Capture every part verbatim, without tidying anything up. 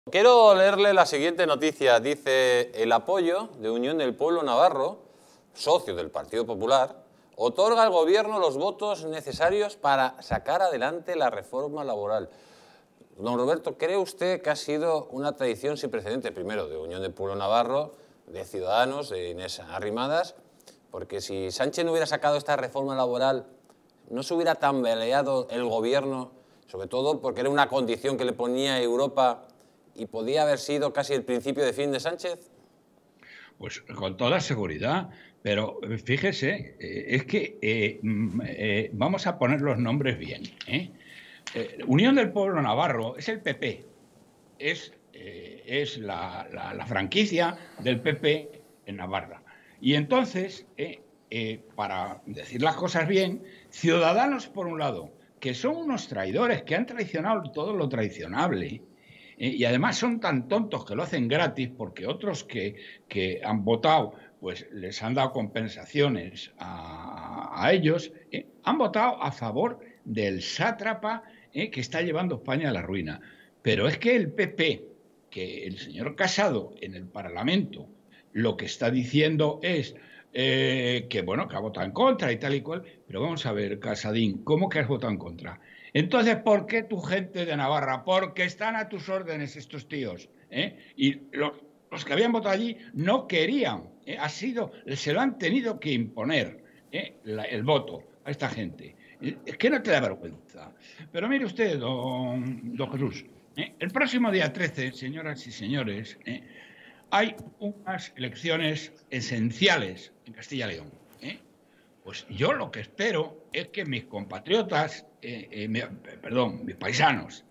Quiero leerle la siguiente noticia. Dice: el apoyo de Unión del Pueblo Navarro, socio del Partido Popular, otorga al Gobierno los votos necesarios para sacar adelante la reforma laboral. Don Roberto, ¿cree usted que ha sido una tradición sin precedentes, primero de Unión del Pueblo Navarro, de Ciudadanos, de Inés Arrimadas? Porque si Sánchez no hubiera sacado esta reforma laboral, no se hubiera tambaleado el Gobierno, sobre todo porque era una condición que le ponía Europa y podía haber sido casi el principio de fin de Sánchez. Pues con toda seguridad, pero fíjese, eh, es que eh, eh, vamos a poner los nombres bien. ¿eh? Eh, Unión del Pueblo Navarro es el P P, es, eh, es la, la, la franquicia del P P en Navarra. Y entonces, eh, eh, para decir las cosas bien, Ciudadanos, por un lado, que son unos traidores que han traicionado todo lo traicionable, Eh, y además son tan tontos que lo hacen gratis porque otros que, que han votado, pues les han dado compensaciones a, a ellos, eh, han votado a favor del sátrapa eh, que está llevando España a la ruina. Pero es que el P P, que el señor Casado en el Parlamento lo que está diciendo es eh, que, bueno, que ha votado en contra y tal y cual, pero vamos a ver, Casadín, ¿cómo que has votado en contra? Entonces, ¿por qué tu gente de Navarra? Porque están a tus órdenes estos tíos. ¿eh? Y los, los que habían votado allí no querían. ¿eh? Ha sido, se lo han tenido que imponer ¿eh? La, el voto a esta gente. Es que no te da vergüenza. Pero mire usted, don, don Jesús, ¿eh? el próximo día trece, señoras y señores, ¿eh? hay unas elecciones esenciales en Castilla y León. ¿eh? Pues yo lo que espero es que mis compatriotas, eh, eh, mi, perdón, mis paisanos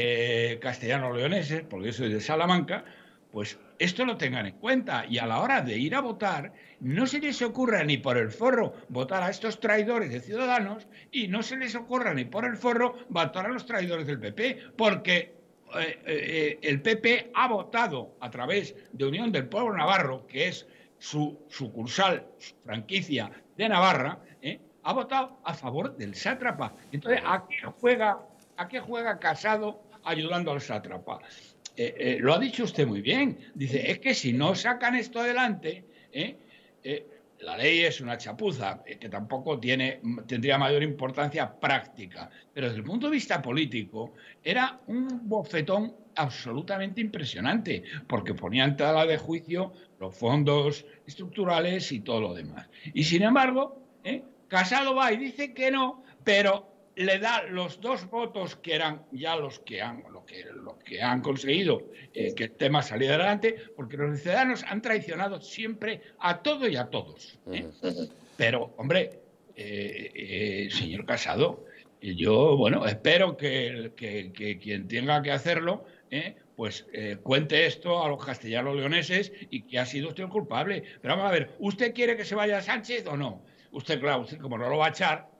eh, castellanos-leoneses, porque yo soy de Salamanca, pues esto lo tengan en cuenta y a la hora de ir a votar no se les ocurra ni por el forro votar a estos traidores de Ciudadanos y no se les ocurra ni por el forro votar a los traidores del P P, porque eh, eh, el P P ha votado a través de Unión del Pueblo Navarro, que es su sucursal, su franquicia de Navarra, ¿eh? ha votado a favor del sátrapa. Entonces, ¿a qué juega, a qué juega Casado ayudando al sátrapa? Eh, eh, lo ha dicho usted muy bien. Dice, es que si no sacan esto adelante, ¿eh? Eh, la ley es una chapuza, eh, que tampoco tiene, tendría mayor importancia práctica, pero desde el punto de vista político era un bofetón absolutamente impresionante, porque ponía en tela de juicio los fondos estructurales y todo lo demás. Y sin embargo, ¿eh? Casado va y dice que no, pero le da los dos votos que eran ya los que han, lo que, lo que han conseguido eh, que el tema saliera adelante, porque los ciudadanos han traicionado siempre a todo y a todos. ¿eh? Pero, hombre, eh, eh, señor Casado, yo, bueno, espero que, que, que quien tenga que hacerlo, ¿eh? pues eh, cuente esto a los castellanos leoneses y que ha sido usted el culpable. Pero vamos a ver, ¿usted quiere que se vaya Sánchez o no? Usted, claro, usted como no lo va a echar,